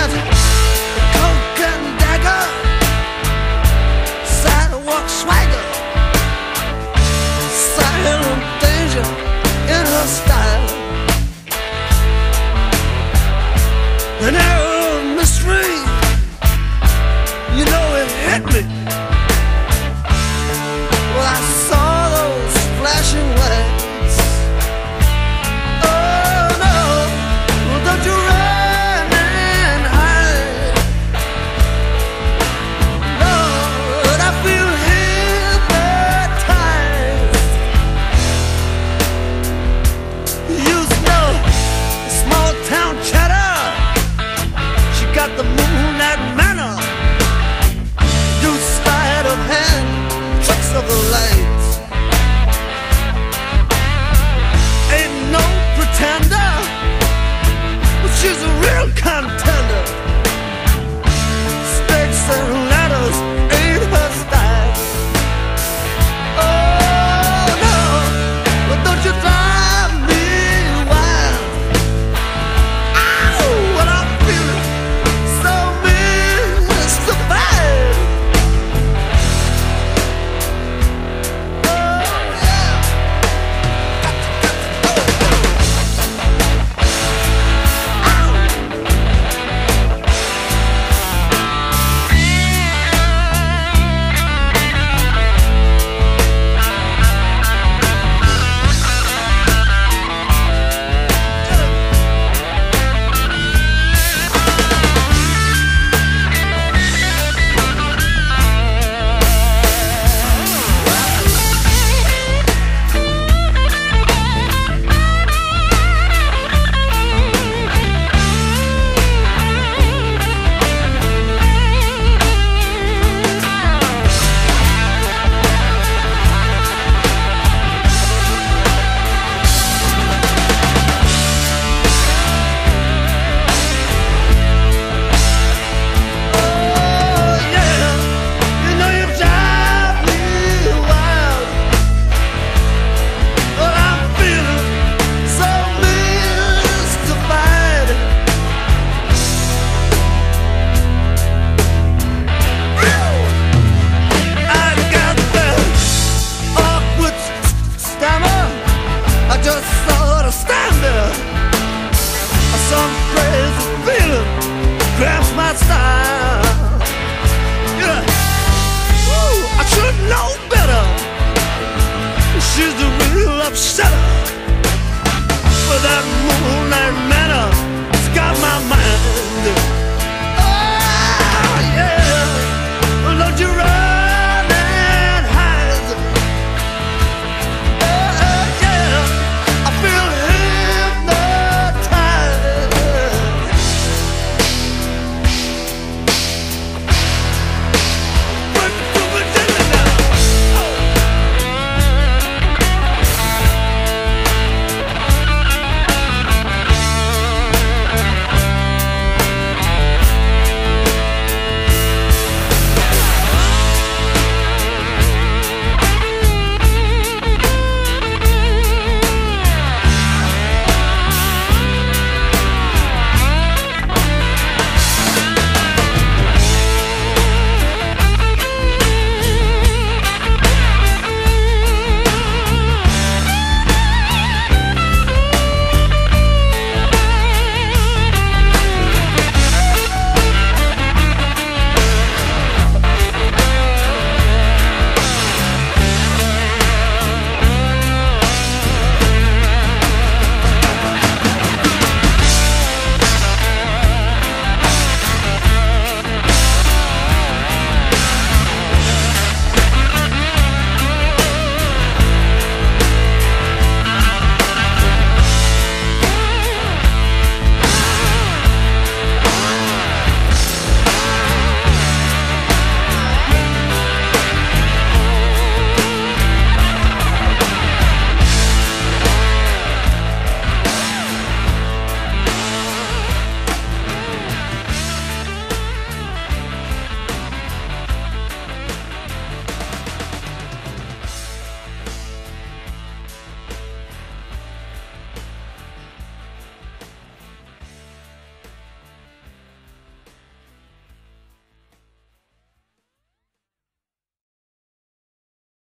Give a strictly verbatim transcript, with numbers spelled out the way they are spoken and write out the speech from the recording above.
that Cloak Dagger, sidewalk swagger, silent danger in her style. An arrow of mystery, you know it hit me. Well, I saw those flashing lights. Oh no, well, don't you run and hide. No, but I feel hypnotized. You know, small town chatter, she got the moonlight manner, do sleight of hand, tricks of the light. Ain't no pretender, but she's a real contender.